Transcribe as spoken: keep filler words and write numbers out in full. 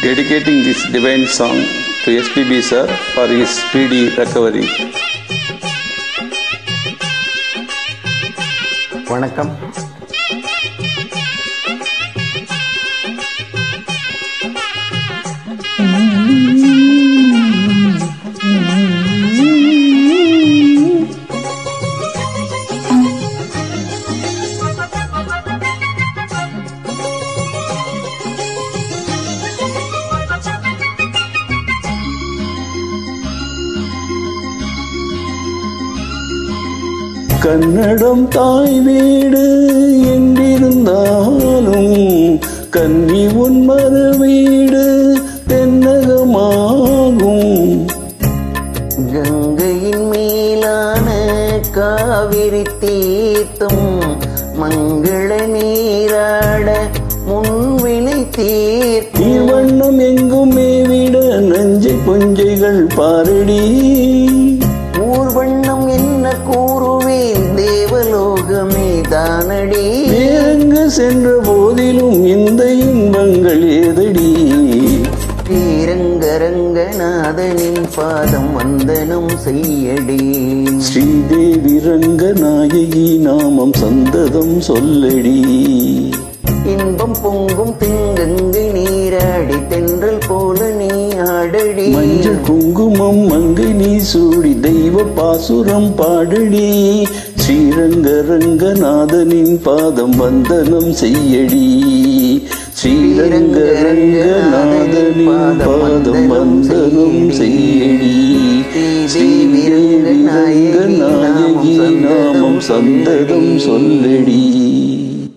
dedicating this divine song to S P B sir for his speedy recovery. வணக்கம். கன்னடம் தாய் வீடு என்றிருந்தாலும் கன்னி உன் மறு வீடு தென்னகமாகும். கங்கையின் மேலான காவிரி தீர்த்தம் மங்கள நீராட முன்வினை தீர்த்த வண்ணம் எங்கும் மேவிட நஞ்சை புஞ்சைகள் பாரடி. ஊர்வண்ணம் என்ன கூறுவேன் தேவலோகமே தானடி. எங்கு சென்ற போதிலும் இந்த இன்பங்கள் ஏதடி. ஸ்ரீரங்கரங்கநாதனின் பாதம் வந்தனம் செய்யடி. ஸ்ரீதேவி ரங்கநாயகி நாமம் சந்ததம் சொல்லடி. இன்பம் பொங்கும் தெங்கங்கை நீராடி தென்றல் போல நீ ஆடடி. மஞ்சள் குங்குமம் மங்கை நீ சூடி தெய்வ பாசுரம் பாடடி. ஸ்ரீரங்க ரங்கநாதனின் பாதம் வந்தனம் செய்யடி. ஸ்ரீரங்க ரங்கநாதனின் பாதம் வந்தனம் செய்யடி. ஸ்ரீதேவி ரங்கநாயகி நாமம் சந்ததம் சொல்லடி.